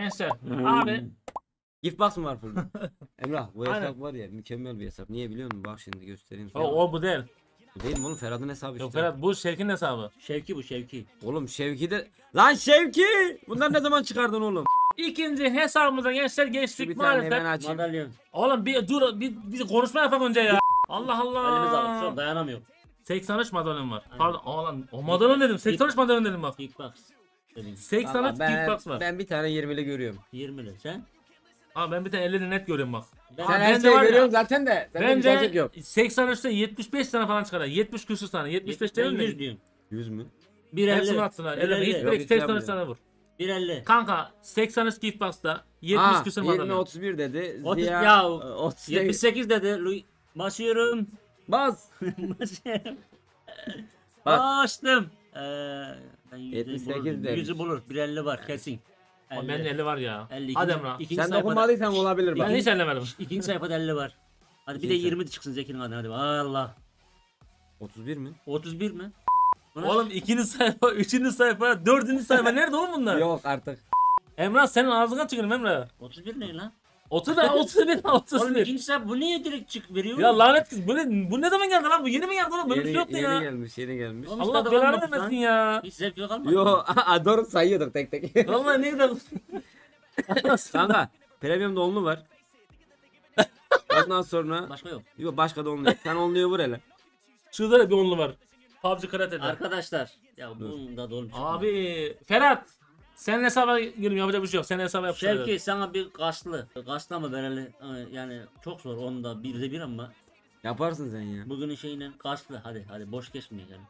Gençler. Abi. Gift box mı var burada? Emrah bu Aynen. hesap var ya mükemmel bir hesap. Niye biliyor musun? Bak şimdi göstereyim sana. O bu değil. Bu değil mi oğlum? Ferhat'ın hesabı işte. Yok Ferhat bu Şevki'nin hesabı. Şevki bu Şevki. Oğlum Şevki de... Lan Şevki! Bunlar ne zaman çıkardın oğlum? İkinci hesabımıza gençler Şu geçtik bir tane ben maalesef. açayım. Madalyon. Oğlum bir dur bir konuşma yapalım önce ya. Allah Elimiz alıp şu an Allah. dayanamıyorum. 83 madalyon var. Aynen. Pardon lan o madalyon dedim. 83 madalyon dedim bak. Big box. Dedim. 83 Valla gift box var. ben bir tane 20'li görüyorum. 20'li sen. Abi ben bir tane 50'li net görüyorum bak. Ben- Abi Sen her bende şeyi var ya, görüyorsun zaten de. Sende bir gerçek Bence yok. 83'te 75 tane falan çıkar. 70 küsür tane. 75 ben değil 100 mi? diyorum. 100 mü? 150. Hepsini atsınlar. Hiç 150. Yok, direkt hiç 83 yapmıyorum. tane vur. 150. Kanka 83 gift box'ta 70 küsür 20 madalyon. 31 dedi. 30 Ziya ya, 30 78 dedi. Basıyorum. Bas. Basıyorum. Bas. Bastım. Ben 78 100'ü demiş. 100'ü bulur. 150 var kesin. Ama bende 50 var ya. 50. Hadi Emrah. Sen dokunmadıysan olabilir bak. Ben hiç ellemedim. İkinci sayfada 50 var. Hadi bir de İkinci 20 çıksın Zeki'nin adına hadi. Allah. 31 mi? 31 mi? Buna Oğlum ikinci sayfa, üçüncü sayfa, dördüncü sayfa nerede oğlum bunlar? Yok artık. Emrah senin ağzına tükürüm Emrah. 31 ne lan? 30 ben 31 Oğlum 31. ikinci sayfa bu niye direkt çık veriyor? Ya lanet kız bu ne zaman geldi lan bu yeni mi geldi oğlum böyle bir şey yoktu Yeni ya. gelmiş yeni gelmiş. Oğlum, Allah tadı belanı kalmadı lan. vermesin ya. Hiç zevk yok kalmadı. Yo doğru sayıyorduk tek tek. Vallahi ne kadar. Kanka premium'da onlu var. Ondan sonra Başka yok. yok başka da onlu yok. Sen onluyu vur hele. Şurada da bir onlu var. PUBG Karate'de. Arkadaşlar. Ya bunun da dolmuş. Abi Ferhat. Senin hesaba gireyim yapacak bir şey yok. Senin hesaba yapıştır. Şevki sana bir kaslı. Kaslı ama vereli yani çok zor onda birde bir ama Yaparsın sen ya. bugünün şeyine kaslı hadi boş geçmeyelim.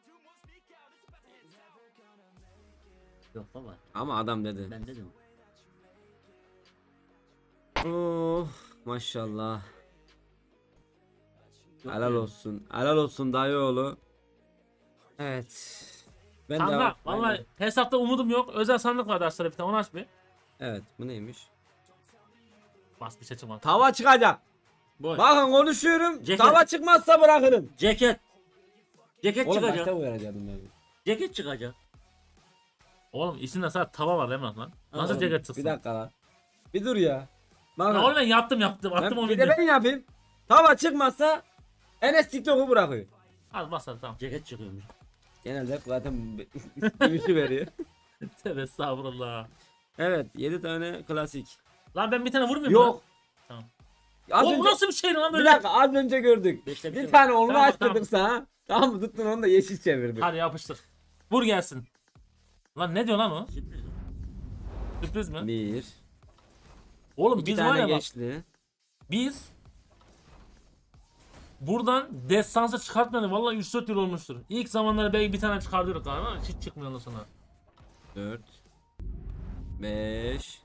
Yok baba Ama adam dedi. ben dedim. Oh maşallah. Yok Helal yani. olsun. Helal olsun dayıoğlu. Evet. Ben Kanka devam- vallahi hesapta umudum yok. Özel sandık var dersleri bir tane onu aç bir. Evet bu neymiş? Bas bir şey çıkmaz. Tava çıkacak. Boş. Bakın konuşuyorum. Ceket. Tava çıkmazsa bırakırım. Ceket. Ceket Oğlum çıkacak. başta uyaracaktım ben. Ceket çıkacak. Oğlum içinde sadece tava var Emrah lan. Nasıl Oğlum, ceket çıksın? Bir dakika lan. Bir dur ya. Bakın. Ya oğlum ben yaptım attım onu. Bir de ben yapayım. Tava çıkmazsa Enes TikTok'u bırakıyor. Hadi bas hadi tamam. Ceket çıkıyormuş. Genelde hep zaten istediği veriyor. Tövbe estağfurullah. Evet 7 tane klasik. Lan ben bir tane vurmayayım Yok. mı? Tamam. Az Oğlum bu önce, nasıl bir şey lan bir böyle? dakika az önce gördük. Beşte bir Bir şey tane onu Tamam, açtırdık tamam. sana. Tamam mı? Tuttun onu da yeşil çevirdik. Hadi yapıştır. Vur gelsin. Lan ne diyor lan o? Sürpriz. Sürpriz mi? Bir. Oğlum İki biz var tane ya bak. geçti. Biz buradan destansı çıkartmadık. Vallahi 3-4 yıl olmuştur. İlk zamanlarda belki bir tane çıkardıyorduk galiba ama hiç çıkmıyor ondan sonra. 4 5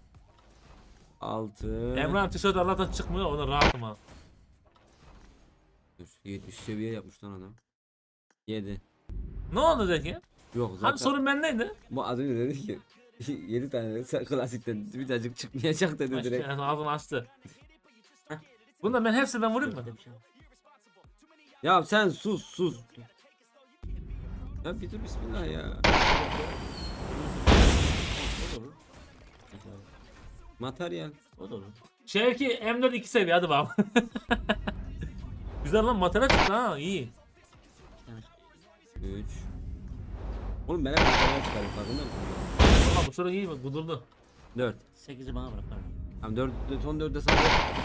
6 Emrah'ın tişört Allah'tan çıkmıyor ona rahatım ha. Dur 70 seviye yapmış lan adam. 7. Ne oldu Zeki? Yok zaten. Hani sorun bendeydi. Bu az önce dedi ki 7 tane klasikten bir tacık çıkmayacak dedi direkt. Aşkım ağzını açtı. Bunda ben hepsini ben vurayım mı? Böyle bir şey yok. Ya sen sus. Ya bir dur bismillah ya. O da olur. Materyal. O da olur. Şevki M4 2 seviye hadi bakalım. Güzel lan materyal çıktı ha iyi. 3 Oğlum ben hep materyal çıkarım farkında mısın? Valla bu çocuk iyi mi? Gudurdu. 4 8'i bana bırak abi. Tamam 4 son 4'de sana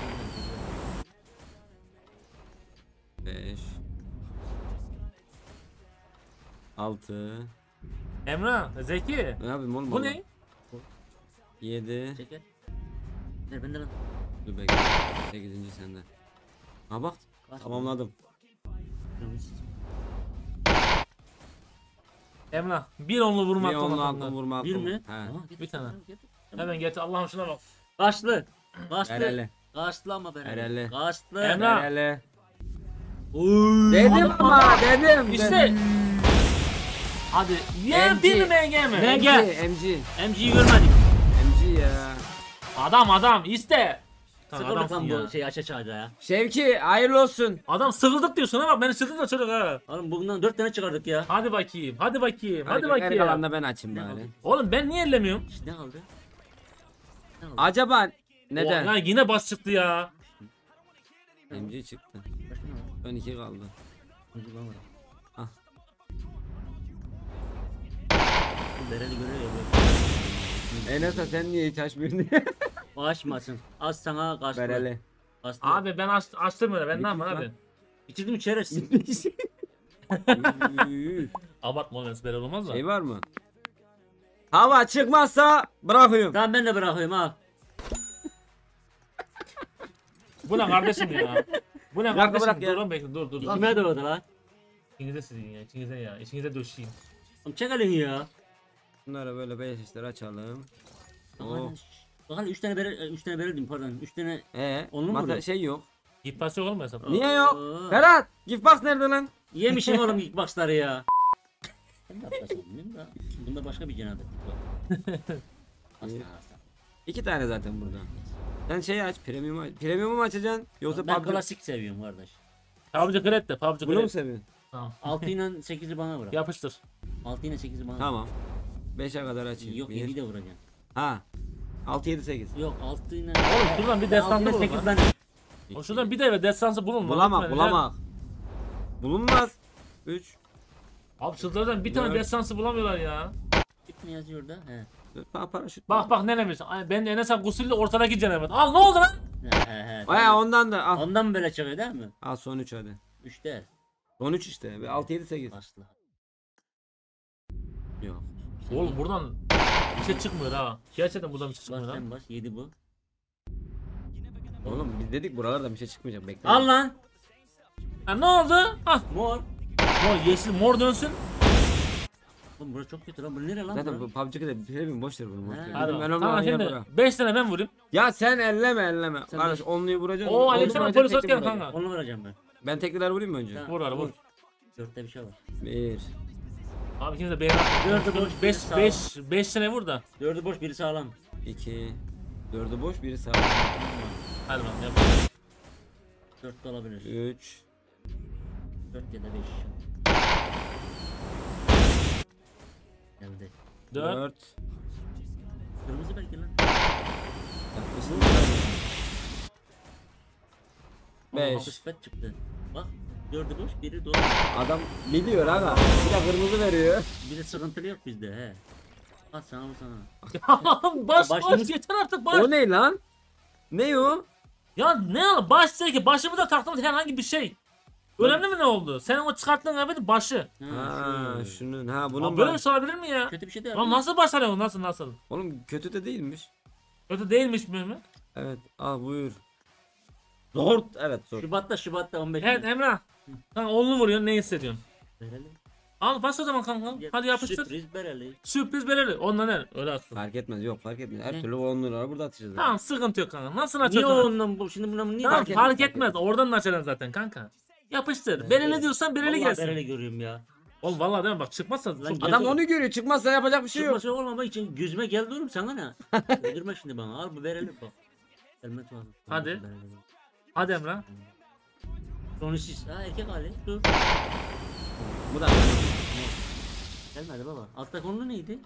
5 6 Emrah, Zeki. Ne yapayım oğlum? Bu ne? 7 Ceket. Ne bende lan? Dur bekle 8. sende. Ha bak Kaç? tamamladım. Kırmızı. Emrah, bir onlu vurma Bir attım onunla aklımdan. attım vurma attım. Bir mi? He. Aha, Bir tane. getir. Hemen getir Allah'ım şuna bak. Kaçlı. Kaçlı. Bereli. Kaçlı ama bereli. Bereli. Kaçlı. Emrah. Hele. Oy. Dedim Adam- ama dedim. İşte. Hadi. Ya MG. bir mi MG mi? MG. MG. MG'yi görmedik. MG ya. Adam iste. Tamam Sıkıldık adamsın lan ya. bu şey açacağız ya. Şevki hayırlı olsun. Adam sıkıldık diyorsun ama beni sıkıldı da çocuk ha. Oğlum bundan 4 tane çıkardık ya. Hadi bakayım. Hadi Geri bakayım. kalanını ben açayım Ne bari. oldu? Oğlum ben niye ellemiyorum? İşte ne kaldı? Ne oldu? Acaba neden? Ya yine bas çıktı ya. MG çıktı. Başka ne var? Son 2 kaldı. Hadi bana bak. Ah. Bereli görüyor ya böyle. Enes'a sen niye hiç açmıyorsun diye. O açmasın. Az sana kaçtı. Bereli. Kaçtı. Abi ben açtım öyle. Ben ne yapayım Bitti abi? Bitirdim mi çerez? Abartma oğlum böyle olmaz da. Şey var mı? Hava çıkmazsa bırakıyorum. Tamam ben de bırakayım al. Bu ne kardeşim ya? Bu ne Bırak, kardeşim? bırak ya. Dur lan bekle dur. Kime doğdu lan? İçinize sizin ya. İçinize ya. İçinize döşeyim. Oğlum çek elini ya. Bunlara böyle 5 işler açalım. Oh. Bakalım. Bakalım 3 tane berel, 3 tane berel pardon. 3 tane. Onlu mu Mata vuruyor? şey yok. Git pas yok oğlum hesap. Niye yok? Oo. Ferhat, gift box nerede lan? Yemişim oğlum ilk boxları ya. Ben de atlasam bilmiyorum da. Bunda başka bir cenabet var. Asla. 2 tane zaten burada. Sen şey aç, premium aç. Premium mu açacaksın? Yoksa Ben PUBG klasik seviyorum kardeş. PUBG Cred de PUBG bunu mu Cred. seviyorsun? Tamam. 6 ile 8'i bana bırak. Yapıştır. 6 ile 8'i bana. Tamam. 5'e kadar açayım. Yok Bir. 7'yi de vuracaksın. Ha. 6 7 8. Yok 6 ile. Oğlum şuradan bir destansı bulun 8 lan. ben. O şuradan bir de evet destansı bulun. lan. Bulamak, Lütfen. bulamak. Bulunmaz. 3. Abi çıldırdan bir tane Dört. destansı bulamıyorlar ya. Tip mi yazıyor da? He. Paraşüt. Bak ne demiş. Ay, ben de Enes abi gusülle ortadaki cenabet. Al ne oldu lan? He. Aya ondan da al. Ondan mı böyle çıkıyor değil mi? Al son 3 hadi. 3'te. Son 3 işte. 6 7 8. Aslı. Yok. Oğlum buradan bir şey çıkmıyor ha. Gerçekten buradan bir şey Bas çıkmıyor ha. sen bas 7 bu. Oğlum biz dedik buralardan bir şey çıkmayacak. Bekle. Al lan. Ha ne oldu? Hah. Mor. Mor yeşil mor dönsün. Oğlum burası çok kötü lan. Bu nere lan? Zaten bura? bu PUBG'de premium boş ver bunu. boş He. ver. Hadi Bizim bak. önemli Tamam olan yine şimdi bura. 5 tane ben vurayım. Ya sen elleme. Sen Kardeş beş. onluyu vuracaksın. Oo Onluyu Aleyküm vuracaksın, polis hoş tekli geldin vuracaksın. kanka. Onu vuracağım ben. Ben tekliler vurayım mı önce? Tamam. Vur abi vur. 4'te bir şey var. 1. Abi ikiniz de beğen. Dördü boş, 5 sağ ol. 5 tane vur da. 4'ü boş biri sağlam. 2. 4'ü boş, biri sağ. Hadi bakalım yap. 4 de olabilir. 3. 4 ya da 5. Geldi. 4. 4. Kırmızı belki lan. 5. Kısmet çıktı. Bak 4'ü boş biri dolu. Adam biliyor aga. Bir de kırmızı veriyor. Bir de sıkıntılı yok bizde he. Al sana bu sana. baş Başımız- yeter artık baş. O ne lan? Ne o? Ya ne ya baş değil ki başımıza taktığımız herhangi bir şey. Önemli mi ne oldu? Senin o çıkarttığın kıyafetin başı. Ha, şu. şunun. Ha Abi bunun böyle var. bir şey olabilir mi ya? Kötü bir şey değil. Lan nasıl başarıyor nasıl? Oğlum kötü de değilmiş. Öyle değilmiş mi? Evet. Al buyur. Zor. Evet zor. Şubat'ta 15. Evet Emrah. Kanka onlu vuruyorsun ne hissediyorsun? Bereli. Al bas o zaman kanka. Hadi yapıştır. Sürpriz bereli. Sürpriz belirli. Ondan ne? Öyle atsın. Fark etmez yok fark etmez. Her Ne? türlü 10 lira burada atacağız. Tamam sıkıntı yok kanka. Nasıl Niye açıyorsun? ondan bu? Şimdi buna niye Tamam fark fark etmez, etmez. Oradan da açacaksın zaten kanka. Yapıştır. Belirli diyorsan belirli Vallahi gelsin. bereli görüyorum ya. Oğlum vallahi değil mi? Bak çıkmazsa Lan çok gel- Adam onu görüyor. Çıkmazsa yapacak bir şey yok. Çıkması olmamak için gözüme geldi oğlum sana ne? Öldürme şimdi bana. Al bu bereli bak. Elmet var. Hadi. Bereli. Hadi Emrah. Onu siz. Ha erkek hali. Dur. Bu da Gelmedi baba. Altta konu neydi?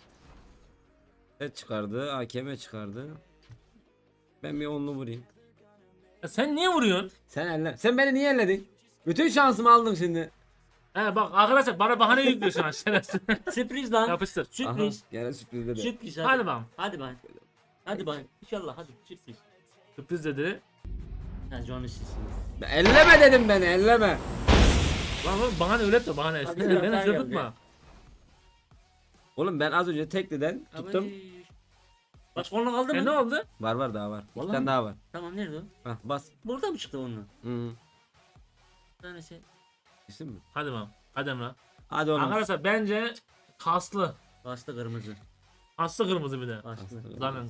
et çıkardı. AKM çıkardı. Ben bir onlu vurayım. Ya sen niye vuruyorsun? Sen elle. Sen beni niye elledin? Bütün şansımı aldın şimdi. He bak arkadaşlar bana bahane yüklüyor şu an şerefsiz. Sürpriz lan. Yapıştır. Sürpriz. Aha, gene sürprizde de. Sürpriz hadi. Hadi bakalım. Hadi bak. Hadi bak. İnşallah hadi sürpriz. Sürpriz dedi. Ha Johnny sizsiniz. Elleme dedim beni elleme. Lan oğlum bahane öğretme bahane. Hadi Beni zaten çıldırtma. Oğlum ben az önce tekliden tuttum. Başka onu kaldı mı? Ne oldu? Var daha var. Bir Vallahi tane mi? daha var. Tamam nerede o? Hah bas. Burada mı çıktı onun? Hı. Bir tanesi. İsim mi? Hadi bakalım. Hadi Emrah. Hadi oğlum. Arkadaşlar bence kaslı. Bastı kırmızı. Kaslı kırmızı bir de. Bastı. Zaten.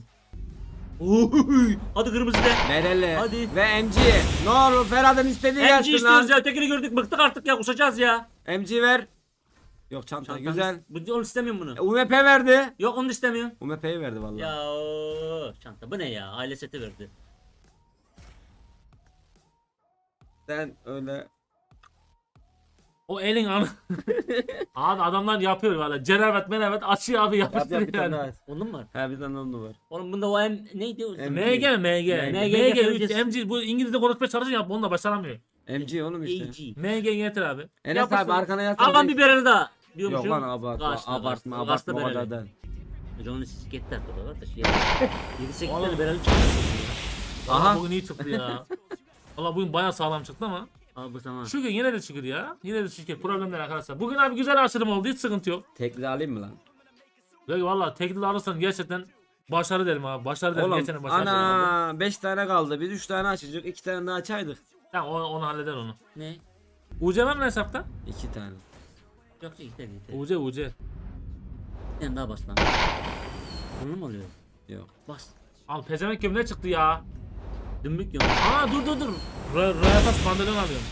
Oy! Hadi kırmızı de. Bereli Hadi. ve MG. Ne olur Ferhat'ın istediği MC gelsin istiyoruz lan. ya. Ötekini gördük bıktık artık ya kusacağız ya. MG ver. Yok çanta Çantanı- güzel. Onu istemiyorum bunu. UMP verdi. Yok onu istemiyorum. UMP'yi verdi vallahi. Ya o, çanta bu ne ya? Aile seti verdi. Sen öyle O elin anı. Abi adamlar yapıyor valla. Cenabet menavet açıyor abi Yap yapıştırıyor bir tane yani. daha. Onun mu var? He bir tane onlu var. Oğlum bunda o neydi o? M- MG mi MG? MG MG 3 getireceğiz. MG bu İngilizce konuşmaya çalışıyor ya onunla başaramıyor. MG oğlum işte. AG. MG getir abi. Enes Yapıştır. abi arkana yatsana. Aman bir bereli daha. Yok Diyormuşum. lan abartma Kaçtı, abartma kaçtı. abartma o Kaçtı kadar bereli. değil. Canlı siketler kadar da şey. 7-8 Oğlum. tane bereli çıktı. Aha. Aha. Bugün iyi çıktı ya. Valla bugün bayağı sağlam çıktı ama. Abi bu zaman. Şükür yine de şükür ya. Yine de şükür. Problemler arkadaşlar. Bugün abi güzel açılım oldu. Hiç sıkıntı yok. Tekli alayım mı lan? Yok valla tekli alırsan gerçekten başarı derim abi. Başarı derim. Oğlum Gerçekten başarı derim abi. ana 5 tane kaldı. Biz 3 tane açacak. 2 tane daha açaydık. Tamam onu halleder onu. Ne? UC var mı hesapta? 2 tane. Yok yeter yeter. UC. Bir tane daha bas lan. Onun mu oluyor? Yok. Bas. Al pezevenk gömleği çıktı ya. Dümbük yok. Aa dur. Royapas bandolon alıyorum.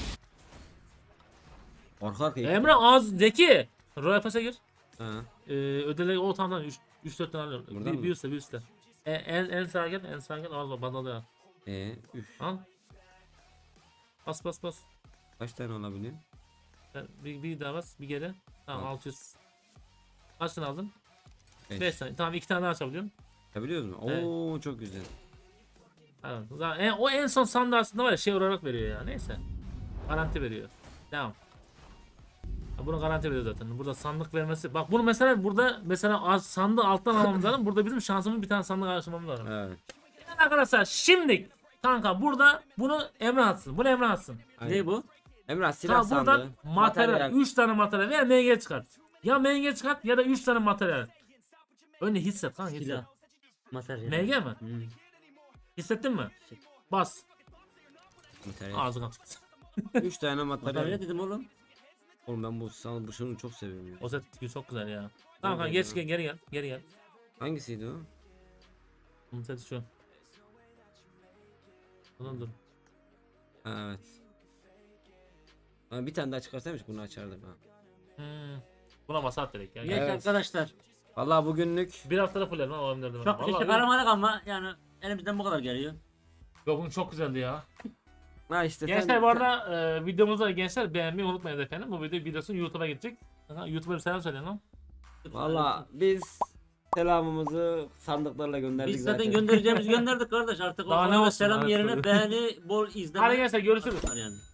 Korkak ya. Emre az Zeki. Royapas'a gir. Ha. Ödeleri o tamam 3-4 tane alıyorum. Buradan mı? Bir üstte. En sağa gel al bandolon al. Üf. Al. Bas. Kaç tane olabiliyor? Bir daha bas bir geri. Tamam Al. 600. Kaç tane aldın? 5. 5 tane. Tamam 2 tane daha açabiliyorum. Yapabiliyoruz mu? Evet. Oo çok güzel. Tamam. Zaten o en son sandığı aslında var ya şey olarak veriyor ya. Neyse. Garanti veriyor. Tamam. Bunu garanti veriyor zaten. Burada sandık vermesi. Bak bunu mesela sandığı alttan almamız lazım. Burada bizim şansımız bir tane sandık açmamız lazım. Evet. Yani arkadaşlar şimdi kanka burada bunu Emre atsın. Bunu Emre atsın. Aynen. Ne bu? Emrah silah Tamam buradan sandığı. materyal 3 tane materyal veya MG çıkart. Ya MG çıkart ya da 3 tane materyal. Önce hisset kanka hisset. Silah. Materyal. MG mi? Hmm. Hissettin mi? Bas. Materyal. Ağzına aç. 3 tane Materyal materyal. dedim oğlum. Oğlum ben bu şunu çok seviyorum ya. O set çok güzel ya. Tamam kanka Gel, geç geri gel. Hangisiydi o? Bunun seti şu. Dur. Ha evet. Ha, bir tane daha çıkarsaymış bunu açardım ha. Buna basat direkt ya. Geç Evet. arkadaşlar. Vallahi bugünlük Bir haftada fullerim ha o M4'ü. Çok bir şey çıkaramadık ama yani elimizden bu kadar geliyor. Yok bugün çok güzeldi ya. ha işte Gençler bu arada videomuzda gençler beğenmeyi unutmayın efendim. Bu videosun YouTube'a gidecek. YouTube'a bir selam söyleyin lan. Vallahi biz selamımızı sandıklarla gönderdik Biz zaten göndereceğimizi gönderdik kardeş artık. Daha O ne olsun selam artık. yerine beğeni bol izleme. Hadi gençler görüşürüz. Yani.